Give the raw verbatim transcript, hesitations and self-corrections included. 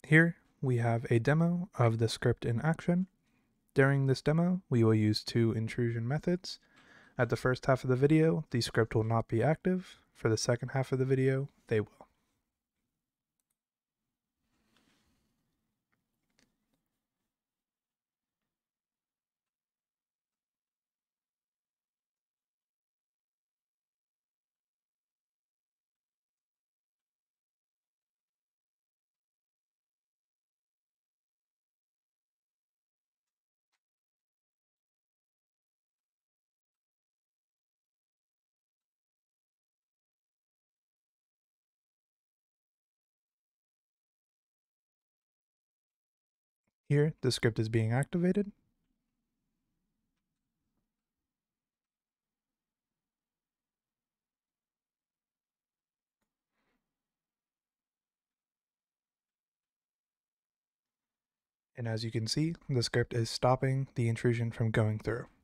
Here we have a demo of the script in action. During this demo, we will use two intrusion methods. At the first half of the video, the script will not be active. For the second half of the video, they will. Here, the script is being activated. And as you can see, the script is stopping the intrusion from going through.